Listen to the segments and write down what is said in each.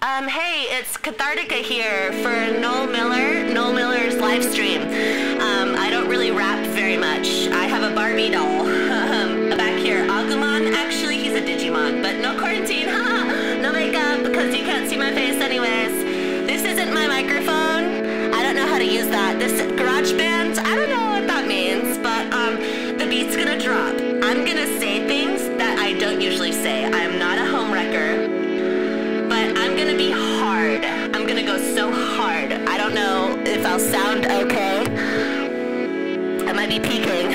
Hey, it's Cathartica here for Noel Miller's live stream. I don't really rap very much. I have a Barbie doll. Back here, Agumon, actually he's a Digimon, but no quarantine, haha, no makeup, because you can't see my face anyways. This isn't my microphone. I don't know how to use that. This GarageBand, I don't know what that means, but the beat's gonna drop. I'm gonna say things that I don't usually say. I'm not a home wrecker. But I'm gonna be hard. I'm gonna go so hard. I don't know if I'll sound okay. I might be peaking.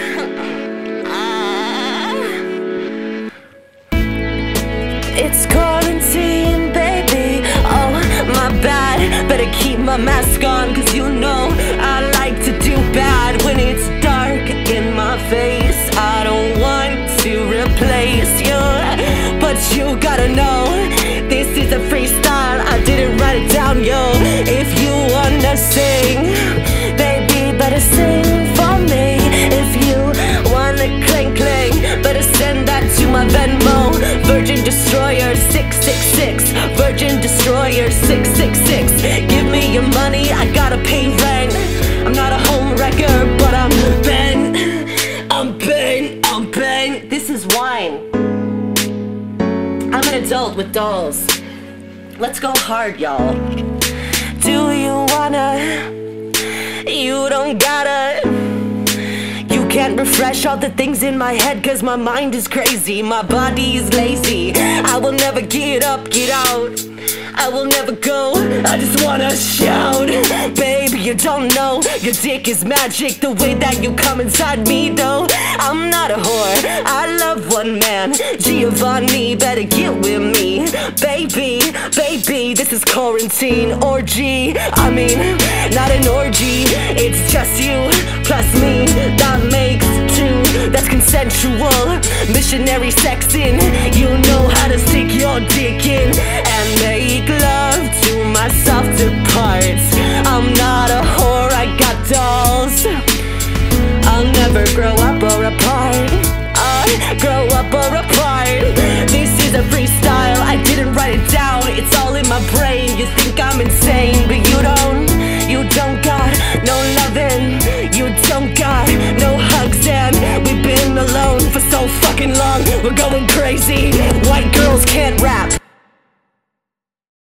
It's quarantine, baby. Oh, my bad. Better keep my mask on, cause you know I like to do bad when it's dark in my face. I don't want to replace you, but you gotta know this is a freestyle, I didn't write it down, yo. If you wanna sing, baby, better sing for me. If you wanna clang clang, better send that to my Venmo. Virgin Destroyer 666, Virgin Destroyer 666. Give me your money, I gotta pay rent. I'm not a home wrecker, but I'm bent. I'm bent, I'm bent. This is wine. I'm an adult with dolls. Let's go hard, y'all. Do you wanna? You don't gotta. You can't refresh all the things in my head, cause my mind is crazy, my body is lazy. I will never get up, get out. I will never go, I just wanna shout. Baby, you don't know, your dick is magic, the way that you come inside me though. I'm not a whore, I love one man, Giovanni, better get with me. Baby, baby, this is quarantine orgy. I mean, not an orgy, it's just you plus me, that makes two. That's consensual, missionary sexing. You know how to stick your dick in and make love to my softer parts. I'm not a whore, I got dolls. I'll never grow up or apart. I grow up or apart. This is a freestyle, I didn't write it down. It's all in my brain, you think I'm insane, but